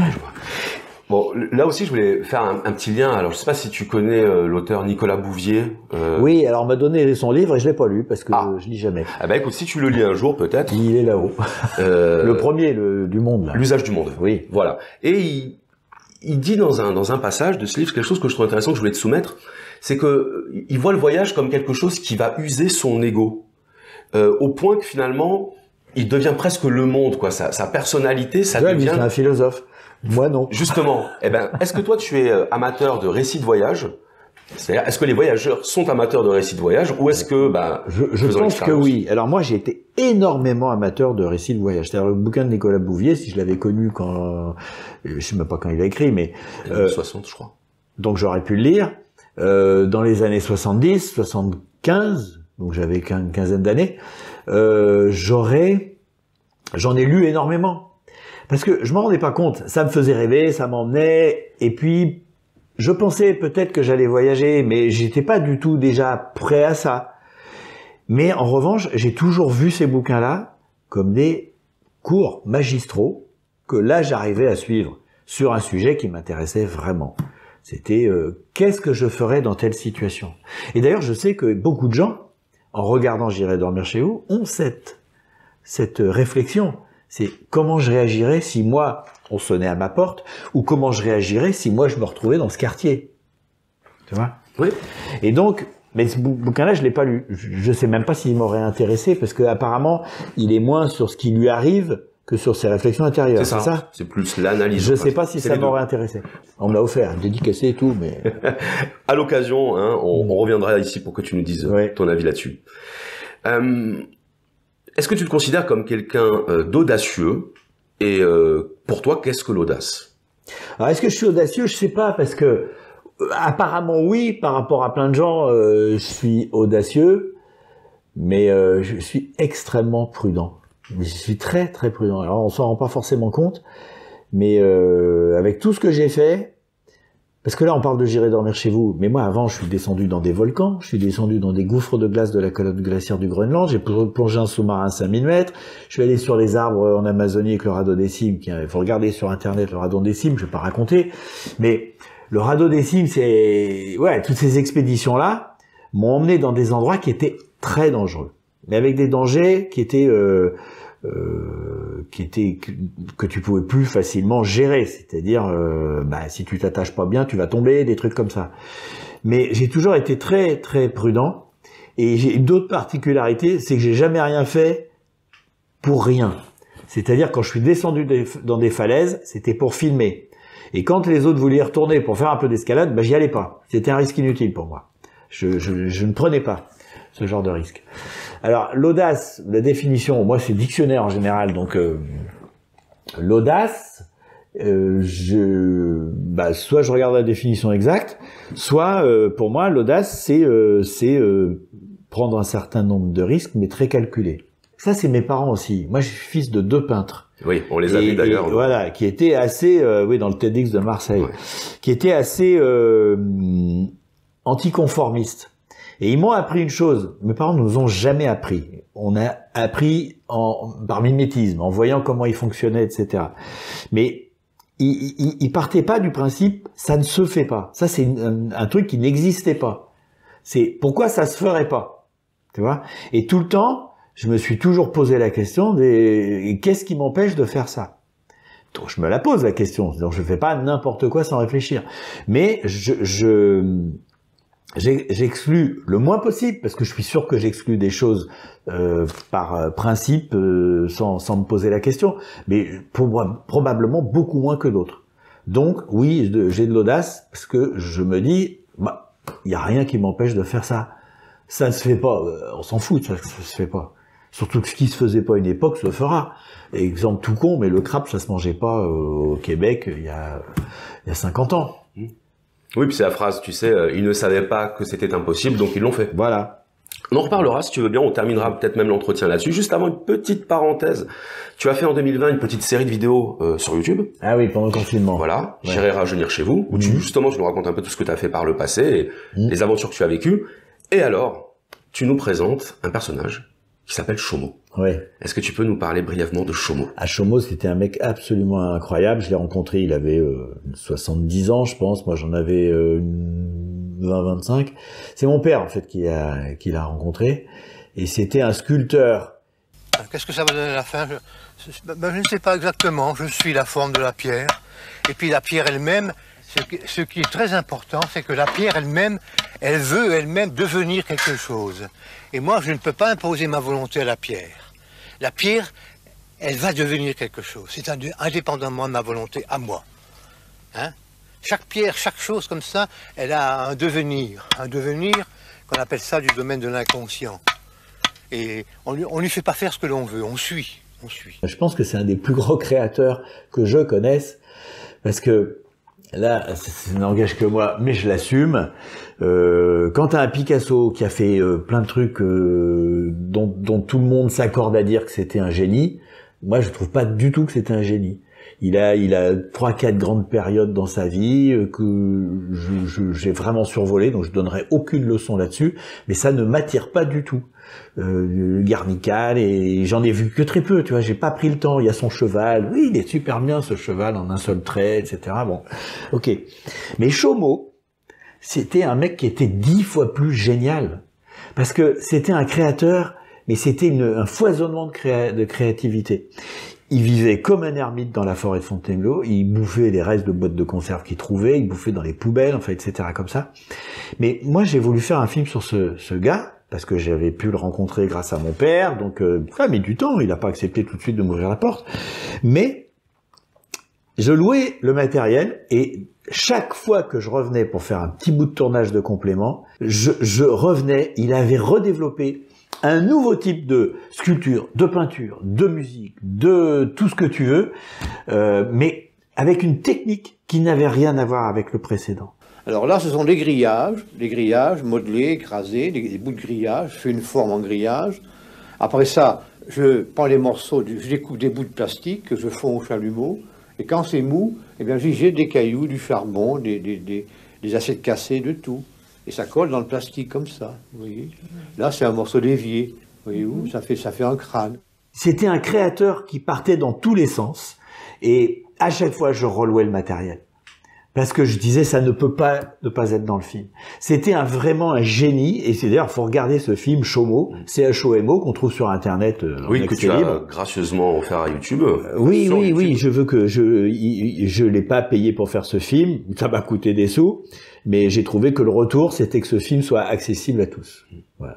A: Bon, là aussi, je voulais faire un, un petit lien. Alors, je sais pas si tu connais euh, l'auteur Nicolas Bouvier. Euh...
B: Oui, alors on m'a donné son livre et je l'ai pas lu parce que
A: ah.
B: je lis jamais.
A: Ah bah écoute, si tu le lis un jour, peut-être.
B: Il est là-haut. Euh... Le premier le, du monde, là.
A: L'usage du monde.
B: Oui.
A: Voilà. Et il, il dit dans un, dans un passage de ce livre quelque chose que je trouve intéressant, que je voulais te soumettre. C'est que il voit le voyage comme quelque chose qui va user son ego. Euh, au point que finalement, il devient presque le monde, quoi. Sa, sa personnalité, ça
B: ouais,
A: devient...
B: C'est un philosophe. Moi, non.
A: Justement. Eh ben, est-ce que toi, tu es amateur de récits de voyage? C'est-à-dire, est-ce que les voyageurs sont amateurs de récits de voyage ou est-ce que, bah,
B: je, je pense que oui. Alors moi, j'ai été énormément amateur de récits de voyage. C'est-à-dire le bouquin de Nicolas Bouvier, si je l'avais connu quand, je sais même pas quand il a écrit, mais
A: euh, soixante, je crois.
B: Donc j'aurais pu le lire euh, dans les années soixante-dix, soixante-quinze. Donc j'avais une quinzaine d'années. Euh, j'aurais, j'en ai lu énormément. Parce que je m'en rendais pas compte, ça me faisait rêver, ça m'emmenait, et puis je pensais peut-être que j'allais voyager, mais j'étais pas du tout déjà prêt à ça. Mais en revanche, j'ai toujours vu ces bouquins-là comme des cours magistraux que là j'arrivais à suivre sur un sujet qui m'intéressait vraiment. C'était euh, qu'est-ce que je ferais dans telle situation. Et d'ailleurs, je sais que beaucoup de gens, en regardant J'irai dormir chez vous, ont cette, cette réflexion. C'est comment je réagirais si moi, on sonnait à ma porte, ou comment je réagirais si moi, je me retrouvais dans ce quartier. Tu vois?
A: Oui.
B: Et donc, mais ce bouquin-là, je l'ai pas lu. Je sais même pas s'il m'aurait intéressé, parce que apparemment, il est moins sur ce qui lui arrive que sur ses réflexions intérieures. C'est ça?
A: C'est plus l'analyse.
B: Je sais pas si ça m'aurait intéressé. On me l'a offert, dédicacé et tout, mais...
A: À l'occasion, hein, on, on reviendra ici pour que tu nous dises ouais. ton avis là-dessus. Euh, Est-ce que tu te considères comme quelqu'un euh, d'audacieux? Et euh, pour toi, qu'est-ce que l'audace?
B: Alors, est-ce que je suis audacieux? Je sais pas, parce que euh, apparemment oui, par rapport à plein de gens, euh, je suis audacieux, mais euh, je suis extrêmement prudent. Je suis très très prudent. Alors, on s'en rend pas forcément compte, mais euh, avec tout ce que j'ai fait, parce que là, on parle de J'irai dormir chez vous, mais moi, avant, je suis descendu dans des volcans, je suis descendu dans des gouffres de glace de la calotte glaciaire du Groenland, j'ai plongé un sous-marin à cinq mille mètres, je suis allé sur les arbres en Amazonie avec le radeau des cimes, il faut regarder sur Internet le radeau des cimes, je vais pas raconter, mais le radeau des cimes, c'est... Ouais, toutes ces expéditions-là m'ont emmené dans des endroits qui étaient très dangereux, mais avec des dangers qui étaient... Euh, Euh, qui était que, que tu pouvais plus facilement gérer, c'est-à-dire euh, bah, si tu t'attaches pas bien, tu vas tomber, des trucs comme ça. Mais j'ai toujours été très très prudent et j'ai d'autres particularités, c'est que j'ai jamais rien fait pour rien. C'est-à-dire quand je suis descendu des, dans des falaises, c'était pour filmer. Et quand les autres voulaient y retourner pour faire un peu d'escalade, bah, j'y allais pas. C'était un risque inutile pour moi. Je, je, je ne prenais pas ce genre de risque. Alors, l'audace, la définition, moi c'est dictionnaire en général, donc euh, l'audace, euh, je, bah, soit je regarde la définition exacte, soit euh, pour moi l'audace c'est euh, c'est euh, prendre un certain nombre de risques, mais très calculés. Ça c'est mes parents aussi. Moi je suis fils de deux peintres.
A: Oui, on les a vus d'ailleurs.
B: Voilà, qui étaient assez, euh, oui, dans le TEDx de Marseille, ouais. qui étaient assez euh, anticonformistes. Et ils m'ont appris une chose, mes parents nous ont jamais appris. On a appris en, par mimétisme, en voyant comment ils fonctionnaient, et cetera. Mais ils, ils, ils partaient pas du principe, ça ne se fait pas. Ça, c'est un, un truc qui n'existait pas. C'est pourquoi ça se ferait pas. Tu vois? Et tout le temps, je me suis toujours posé la question des, qu'est-ce qui m'empêche de faire ça? Donc, je me la pose la question. Donc, je fais pas n'importe quoi sans réfléchir. Mais je, je j'exclus le moins possible, parce que je suis sûr que j'exclus des choses euh, par principe, euh, sans, sans me poser la question, mais pour moi, probablement beaucoup moins que d'autres. Donc, oui, j'ai de l'audace, parce que je me dis, bah, il n'y a rien qui m'empêche de faire ça. Ça ne se fait pas, on s'en fout, ça ne se fait pas. Surtout que ce qui se faisait pas à une époque se fera. Exemple tout con, mais le crabe, ça se mangeait pas au Québec il y a, il y a cinquante ans.
A: Oui, puis c'est la phrase, tu sais, euh, ils ne savaient pas que c'était impossible, donc ils l'ont fait.
B: Voilà.
A: On en reparlera si tu veux bien, on terminera peut-être même l'entretien là-dessus. Juste avant, une petite parenthèse. Tu as fait en deux mille vingt une petite série de vidéos euh, sur YouTube.
B: Ah oui, pendant le confinement.
A: Voilà,
B: ouais.
A: J'irai rajeunir chez vous, où mmh. tu, justement tu nous racontes un peu tout ce que tu as fait par le passé, et mmh. les aventures que tu as vécues. Et alors, tu nous présentes un personnage qui s'appelle Chomo.
B: Oui.
A: Est-ce que tu peux nous parler brièvement de Chomo?
B: Ah, Chomo, c'était un mec absolument incroyable. Je l'ai rencontré, il avait euh, soixante-dix ans, je pense. Moi, j'en avais euh, vingt vingt-cinq. C'est mon père, en fait, qui l'a qui l'a rencontré. Et c'était un sculpteur.
E: Qu'est-ce que ça va donner à la fin? je, ben, je ne sais pas exactement. Je suis la forme de la pierre. Et puis la pierre elle-même, ce qui, ce qui est très important, c'est que la pierre elle-même, elle veut elle-même devenir quelque chose. Et moi, je ne peux pas imposer ma volonté à la pierre. La pierre, elle va devenir quelque chose. C'est indépendamment de ma volonté à moi. Hein? Chaque pierre, chaque chose comme ça, elle a un devenir. Un devenir qu'on appelle ça du domaine de l'inconscient. Et on lui, on lui fait pas faire ce que l'on veut, on suit, on suit.
B: Je pense que c'est un des plus grands créateurs que je connaisse, parce que là, ça n'engage que moi, mais je l'assume. Euh, quand tu as un Picasso qui a fait euh, plein de trucs euh, dont, dont tout le monde s'accorde à dire que c'était un génie, moi je trouve pas du tout que c'était un génie. Il a, il a trois, quatre grandes périodes dans sa vie euh, que je, je, j'ai vraiment survolé, donc je donnerai aucune leçon là-dessus, mais ça ne m'attire pas du tout. Euh, Guernica, et j'en ai vu que très peu, tu vois, j'ai pas pris le temps. Il y a son cheval, oui, il est super bien ce cheval en un seul trait, et cetera. Bon, ok. Mais Chomo, c'était un mec qui était dix fois plus génial, parce que c'était un créateur, mais c'était une, un foisonnement de, créa, de créativité. Il vivait comme un ermite dans la forêt de Fontainebleau, il bouffait les restes de boîtes de conserve qu'il trouvait, il bouffait dans les poubelles, enfin, et cetera comme ça. Mais moi, j'ai voulu faire un film sur ce, ce gars, parce que j'avais pu le rencontrer grâce à mon père, donc euh, ça a mis du temps, il n'a pas accepté tout de suite de m'ouvrir la porte, mais je louais le matériel, et chaque fois que je revenais pour faire un petit bout de tournage de complément, je, je revenais, il avait redéveloppé un nouveau type de sculpture, de peinture, de musique, de tout ce que tu veux, euh, mais avec une technique qui n'avait rien à voir avec le précédent.
E: Alors là, ce sont des grillages, des grillages modelés, écrasés, des, des bouts de grillage. Je fais une forme en grillage. Après ça, je prends les morceaux, je découpe des bouts de plastique que je fonds au chalumeau. Et quand c'est mou, eh bien, j'y jette des cailloux, du charbon, des, des, des, des assiettes cassées, de tout. Et ça colle dans le plastique comme ça, vous voyez. Là, c'est un morceau d'évier, voyez-vous, ça fait, ça fait un crâne.
B: C'était un créateur qui partait dans tous les sens. Et à chaque fois, je relouais le matériel. Parce que je disais, ça ne peut pas ne pas être dans le film. C'était un, vraiment un génie, et c'est d'ailleurs, faut regarder ce film Chomo, C H O M O, qu'on trouve sur Internet. Euh,
A: oui, que tu as gracieusement offert à YouTube.
B: Euh, oui, oui, YouTube. oui, je veux que je, je l'ai pas payé pour faire ce film, ça m'a coûté des sous, mais j'ai trouvé que le retour, c'était que ce film soit accessible à tous. Voilà.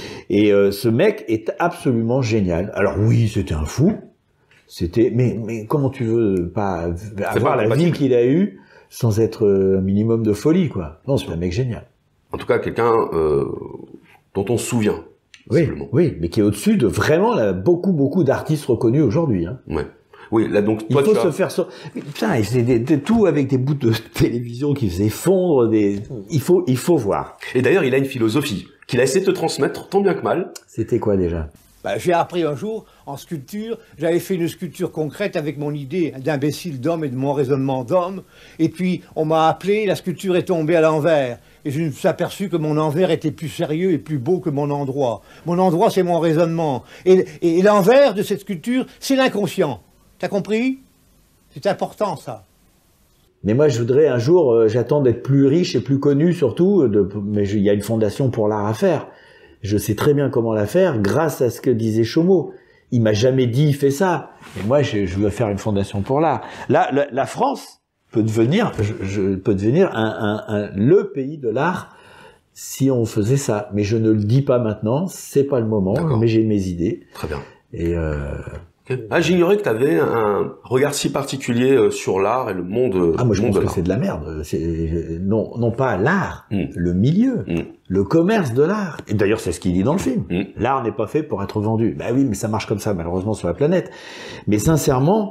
B: Et euh, ce mec est absolument génial. Alors oui, c'était un fou, c'était, mais, mais comment tu veux pas avoir la vie qu'il a eue sans être un minimum de folie, quoi. Non, c'est un mec génial.
A: En tout cas, quelqu'un euh, dont on se souvient.
B: Oui, oui, mais qui est au-dessus de vraiment là, beaucoup, beaucoup d'artistes reconnus aujourd'hui. Hein.
A: Ouais. Oui, là donc toi,
B: il faut
A: tu
B: se
A: as...
B: faire so... Putain, il faisait des, des, tout avec des bouts de télévision qui faisaient fondre des. Il faut, il faut voir.
A: Et d'ailleurs, il a une philosophie qu'il a essayé de te transmettre tant bien que mal.
B: C'était quoi déjà?
E: Bah, j'ai appris un jour en sculpture, j'avais fait une sculpture concrète avec mon idée d'imbécile d'homme et de mon raisonnement d'homme, et puis on m'a appelé, la sculpture est tombée à l'envers, et je me suis aperçu que mon envers était plus sérieux et plus beau que mon endroit. Mon endroit, c'est mon raisonnement, et, et, et l'envers de cette sculpture, c'est l'inconscient. T'as compris? C'est important, ça.
B: Mais moi, je voudrais un jour, euh, j'attends d'être plus riche et plus connu, surtout, de, mais il y a une fondation pour l'art à faire. Je sais très bien comment la faire grâce à ce que disait Chomo. Il m'a jamais dit, fais ça. Et moi, je, je veux faire une fondation pour l'art. Là, la, la France peut devenir, je, je, peut devenir un, un, un, le pays de l'art si on faisait ça. Mais je ne le dis pas maintenant, c'est pas le moment, mais j'ai mes idées.
A: Très bien.
B: Et euh,
A: Ah, j'ignorais que tu avais un regard si particulier sur l'art et le monde.
B: Ah, moi je
A: monde
B: pense que c'est de la merde. C'est non, non pas l'art, mm. le milieu, mm. le commerce de l'art. Et d'ailleurs, c'est ce qu'il dit dans le film. Mm. L'art n'est pas fait pour être vendu. Bah oui, mais ça marche comme ça, malheureusement, sur la planète. Mais sincèrement,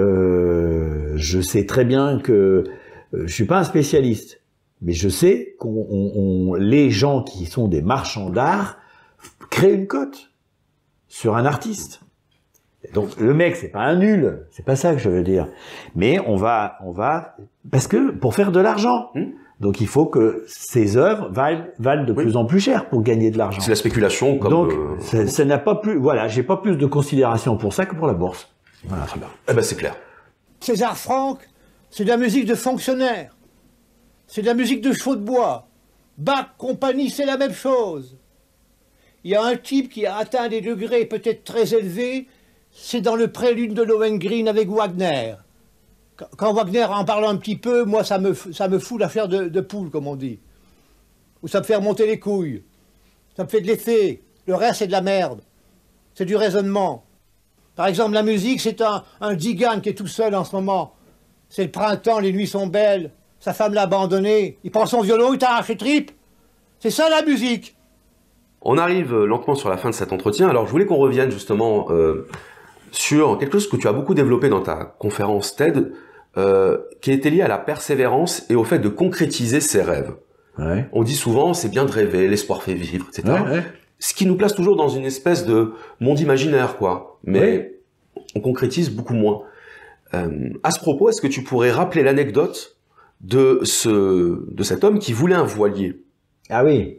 B: euh, je sais très bien que euh, je suis pas un spécialiste, mais je sais qu'on on, on, les gens qui sont des marchands d'art créer une cote sur un artiste. Donc le mec, c'est pas un nul, c'est pas ça que je veux dire. Mais on va, on va, parce que pour faire de l'argent. Mmh. Donc il faut que ces œuvres valent, valent de oui. plus en plus cher pour gagner de l'argent.
A: C'est la spéculation. Comme
B: Donc
A: euh...
B: ça n'a pas plus, voilà, j'ai pas plus de considération pour ça que pour la bourse. Voilà, c'est bien.
A: Eh ben c'est clair.
E: César Franck, c'est de la musique de fonctionnaire, c'est de la musique de chevaux de bois. Bach, compagnie, c'est la même chose. Il y a un type qui a atteint des degrés peut-être très élevés, c'est dans le prélude de Lohengrin avec Wagner. Quand Wagner en parle un petit peu, moi ça me, ça me fout l'affaire de, de poule, comme on dit. Ou ça me fait remonter les couilles. Ça me fait de l'effet. Le reste c'est de la merde. C'est du raisonnement. Par exemple, la musique, c'est un, un Digan qui est tout seul en ce moment. C'est le printemps, les nuits sont belles. Sa femme l'a abandonné. Il prend son violon, il t'arrache les tripes. C'est ça la musique.
A: On arrive lentement sur la fin de cet entretien. Alors je voulais qu'on revienne justement euh, sur quelque chose que tu as beaucoup développé dans ta conférence TED, euh, qui était lié à la persévérance et au fait de concrétiser ses rêves.
B: Ouais.
A: On dit souvent, c'est bien de rêver, l'espoir fait vivre, et cetera. Ouais, ouais. Ce qui nous place toujours dans une espèce de monde imaginaire, quoi. Mais ouais. on concrétise beaucoup moins. Euh, à ce propos, est-ce que tu pourrais rappeler l'anecdote de ce, de cet homme qui voulait un voilier?
B: Ah oui.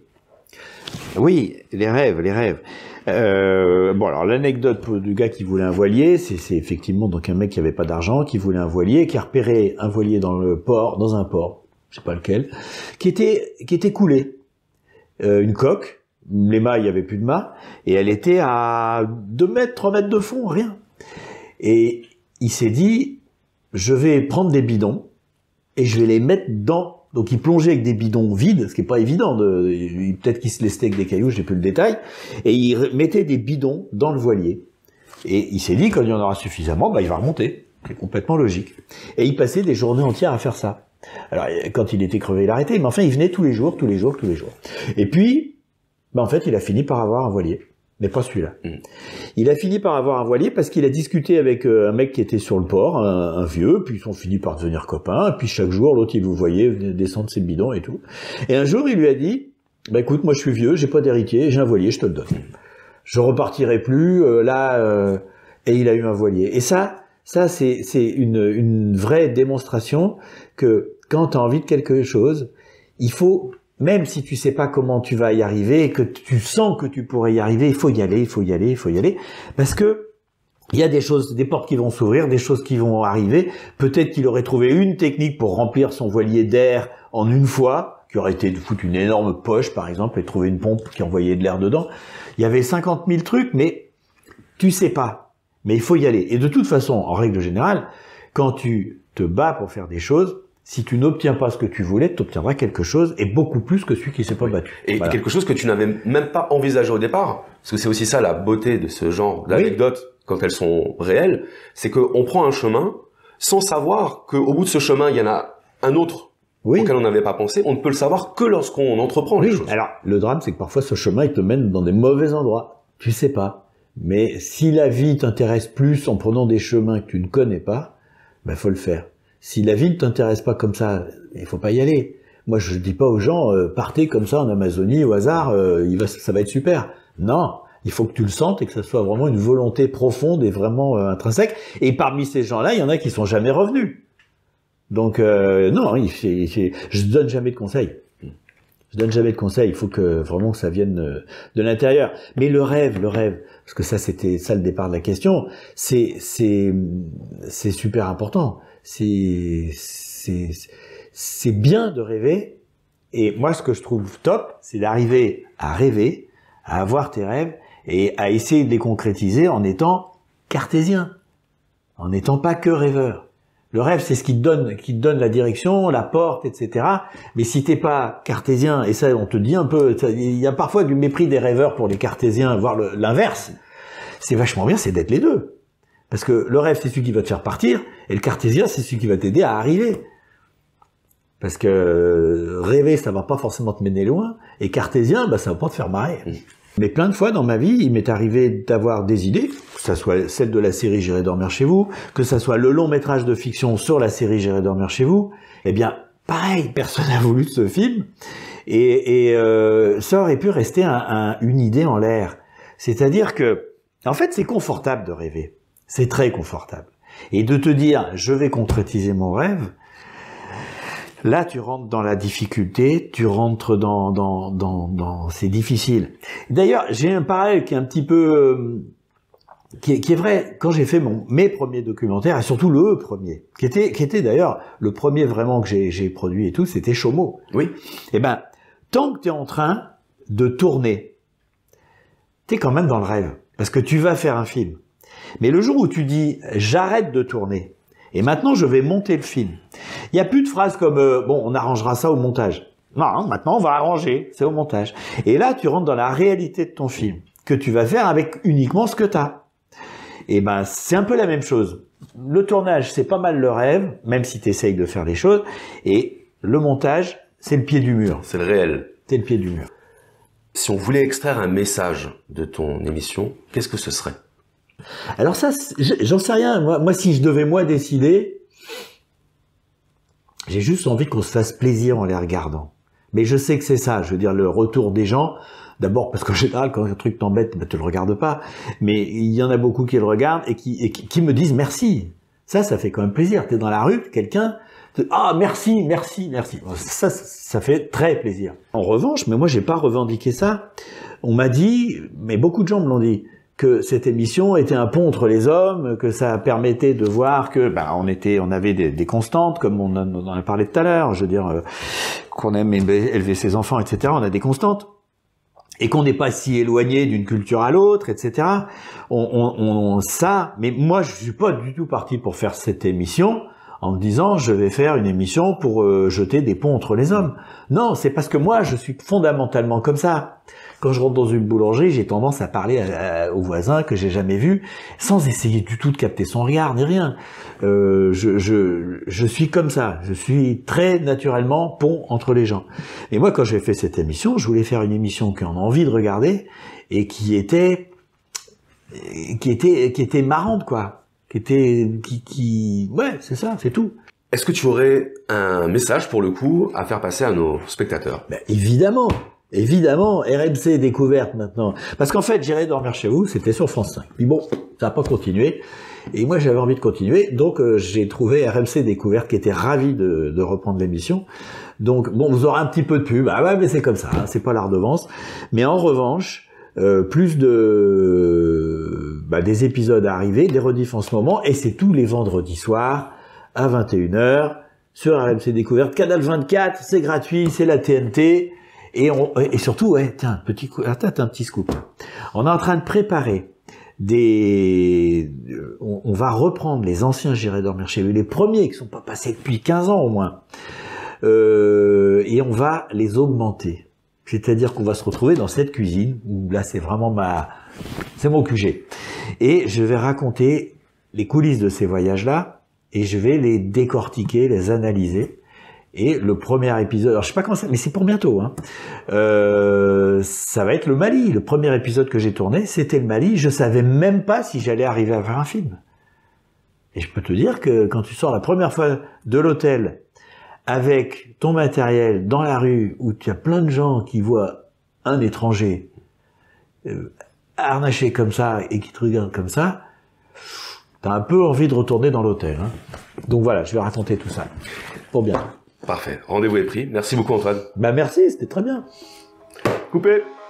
B: Oui, les rêves, les rêves. Euh, bon, alors l'anecdote du gars qui voulait un voilier, c'est effectivement donc un mec qui avait pas d'argent, qui voulait un voilier, qui a repéré un voilier dans le port, dans un port, je sais pas lequel, qui était qui était coulé, euh, une coque, les mâts, il y avait plus de mâts, et elle était à deux mètres, trois mètres de fond, rien. Et il s'est dit, je vais prendre des bidons et je vais les mettre dans. Donc il plongeait avec des bidons vides, ce qui est pas évident, de, peut-être qu'il se lestait avec des cailloux, j'ai plus le détail, et il mettait des bidons dans le voilier. Et il s'est dit, quand il y en aura suffisamment, bah, il va remonter. C'est complètement logique. Et il passait des journées entières à faire ça. Alors quand il était crevé, il arrêtait, mais enfin il venait tous les jours, tous les jours, tous les jours. Et puis, bah, en fait, il a fini par avoir un voilier. Mais pas celui-là. Mmh. Il a fini par avoir un voilier parce qu'il a discuté avec euh, un mec qui était sur le port, un, un vieux, puis ils ont fini par devenir copains, et puis chaque jour, l'autre, il vous voyait, venait descendre ses bidons et tout. Et un jour, il lui a dit, bah écoute, moi je suis vieux, j'ai pas d'héritier, j'ai un voilier, je te le donne. Je repartirai plus, euh, là, euh... et il a eu un voilier. Et ça, ça c'est c'est une, une vraie démonstration que quand tu as envie de quelque chose, il faut... Même si tu sais pas comment tu vas y arriver et que tu sens que tu pourrais y arriver, il faut y aller, il faut y aller, il faut y aller. Parce que il y a des choses, des portes qui vont s'ouvrir, des choses qui vont arriver. Peut-être qu'il aurait trouvé une technique pour remplir son voilier d'air en une fois, qui aurait été de foutre une énorme poche, par exemple, et trouver une pompe qui envoyait de l'air dedans. Il y avait cinquante mille trucs, mais tu sais pas. Mais il faut y aller. Et de toute façon, en règle générale, quand tu te bats pour faire des choses, si tu n'obtiens pas ce que tu voulais, tu obtiendras quelque chose, et beaucoup plus que celui qui s'est pas oui. battu.
A: Et voilà. Quelque chose que tu n'avais même pas envisagé au départ, parce que c'est aussi ça la beauté de ce genre d'anecdotes, oui. quand elles sont réelles, c'est qu'on prend un chemin sans savoir qu'au bout de ce chemin, il y en a un autre oui. auquel on n'avait pas pensé. On ne peut le savoir que lorsqu'on entreprend oui. les choses.
B: Alors, le drame, c'est que parfois ce chemin, il te mène dans des mauvais endroits. Tu sais pas. Mais si la vie t'intéresse plus en prenant des chemins que tu ne connais pas, ben faut le faire. Si la vie ne t'intéresse pas comme ça, il faut pas y aller. Moi, je dis pas aux gens, euh, partez comme ça en Amazonie au hasard, euh, il va, ça va être super. Non, il faut que tu le sentes et que ça soit vraiment une volonté profonde et vraiment euh, intrinsèque. Et parmi ces gens-là, il y en a qui sont jamais revenus. Donc, euh, non, il, il, il, je donne jamais de conseils. Je donne jamais de conseils. Il faut que vraiment que ça vienne de, de l'intérieur. Mais le rêve, le rêve, parce que ça, c'était ça le départ de la question. C'est, c'est, c'est super important. C'est, c'est, c'est bien de rêver. Et moi, ce que je trouve top, c'est d'arriver à rêver, à avoir tes rêves et à essayer de les concrétiser en étant cartésien, en n'étant pas que rêveur. Le rêve, c'est ce qui te donne, qui te donne la direction, la porte, et cetera. Mais si t'es pas cartésien, et ça, on te dit un peu, il y a parfois du mépris des rêveurs pour les cartésiens, voire l'inverse. C'est vachement bien, c'est d'être les deux. Parce que le rêve, c'est celui qui va te faire partir, et le cartésien, c'est celui qui va t'aider à arriver. Parce que rêver, ça va pas forcément te mener loin, et cartésien, bah, ça va pas te faire marrer. Mais plein de fois dans ma vie, il m'est arrivé d'avoir des idées, que ça soit celle de la série J'irai dormir chez vous, que ça soit le long métrage de fiction sur la série J'irai dormir chez vous. Eh bien, pareil, personne n'a voulu de ce film, et, et euh, ça aurait pu rester un, un, une idée en l'air. C'est-à-dire que, en fait, c'est confortable de rêver. C'est très confortable. Et de te dire, je vais concrétiser mon rêve, là, tu rentres dans la difficulté, tu rentres dans, dans, dans, dans, c'est difficile. D'ailleurs, j'ai un parallèle qui est un petit peu, euh, qui est, qui est vrai. Quand j'ai fait mon, mes premiers documentaires, et surtout le premier, qui était, qui était d'ailleurs le premier vraiment que j'ai, j'ai produit et tout, c'était Chomeau.
A: Oui.
B: Eh ben, tant que tu es en train de tourner, tu es quand même dans le rêve, parce que tu vas faire un film. Mais le jour où tu dis « j'arrête de tourner et maintenant je vais monter le film », il n'y a plus de phrases comme euh, « bon, on arrangera ça au montage ». Non, maintenant on va arranger, c'est au montage. Et là, tu rentres dans la réalité de ton film, que tu vas faire avec uniquement ce que tu as. Et ben, c'est un peu la même chose. Le tournage, c'est pas mal le rêve, même si tu essayes de faire les choses, et le montage, c'est le pied du mur.
A: C'est le réel.
B: C'est le pied du mur.
A: Si on voulait extraire un message de ton émission, qu'est-ce que ce serait ?
B: Alors ça, j'en sais rien. Moi, moi, si je devais moi décider, j'ai juste envie qu'on se fasse plaisir en les regardant. Mais je sais que c'est ça. Je veux dire, le retour des gens. D'abord parce qu'en général, quand un truc t'embête, ben, tu le regardes pas. Mais il y en a beaucoup qui le regardent et qui, et qui, qui me disent merci. Ça, ça fait quand même plaisir. T'es dans la rue, quelqu'un, ah merci, merci, merci. Ça, ça fait très plaisir. En revanche, mais moi, j'ai pas revendiqué ça. On m'a dit, mais beaucoup de gens me l'ont dit, que cette émission était un pont entre les hommes, que ça permettait de voir que, ben, on était, on avait des, des constantes, comme on en a parlé tout à l'heure. Je veux dire, euh, qu'on aime élever ses enfants, et cetera. On a des constantes. Et qu'on n'est pas si éloigné d'une culture à l'autre, et cetera. On, on, on, ça, mais moi, je suis pas du tout parti pour faire cette émission en me disant, je vais faire une émission pour euh, jeter des ponts entre les hommes. Non, c'est parce que moi, je suis fondamentalement comme ça. Quand je rentre dans une boulangerie, j'ai tendance à parler à, à, aux voisins que j'ai jamais vus, sans essayer du tout de capter son regard, ni rien. Euh, je, je, je suis comme ça. Je suis très naturellement pont entre les gens. Et moi, quand j'ai fait cette émission, je voulais faire une émission qu'on a envie de regarder et qui était, qui était, qui était marrante, quoi. Qui était, qui, qui, ouais, c'est ça, c'est tout.
A: Est-ce que tu aurais un message, pour le coup, à faire passer à nos spectateurs ?
B: Ben, évidemment. Évidemment, R M C découverte maintenant. Parce qu'en fait, J'irai dormir chez vous, c'était sur France cinq. Puis bon, ça n'a pas continué. Et moi, j'avais envie de continuer. Donc, euh, j'ai trouvé R M C découverte qui était ravi de, de reprendre l'émission. Donc, bon, vous aurez un petit peu de pub. Ah ouais, mais c'est comme ça, hein, c'est pas la redevance. Mais en revanche, euh, plus de bah, des épisodes à arriver, des rediffs en ce moment. Et c'est tous les vendredis soirs à vingt et une heures sur R M C découverte. Canal vingt-quatre, c'est gratuit, c'est la T N T. Et, on, et surtout, ouais, tiens, petit coup, attends, un petit scoop. On est en train de préparer des, on, on va reprendre les anciens J'irai dormir chez lui, les premiers qui sont pas passés depuis quinze ans au moins, euh, et on va les augmenter. C'est-à-dire qu'on va se retrouver dans cette cuisine où là c'est vraiment ma, c'est mon Q G. Et je vais raconter les coulisses de ces voyages-là et je vais les décortiquer, les analyser. Et le premier épisode, alors je sais pas comment ça, mais c'est pour bientôt, hein. Euh, ça va être le Mali. Le premier épisode que j'ai tourné, c'était le Mali. Je savais même pas si j'allais arriver à faire un film. Et je peux te dire que quand tu sors la première fois de l'hôtel avec ton matériel dans la rue où tu as plein de gens qui voient un étranger euh, harnaché comme ça et qui te regardent comme ça, t'as un peu envie de retourner dans l'hôtel, hein. Donc voilà, je vais raconter tout ça pour bientôt.
A: Parfait. Rendez-vous est pris. Merci beaucoup, Antoine.
B: Bah merci, c'était très bien.
A: Coupé.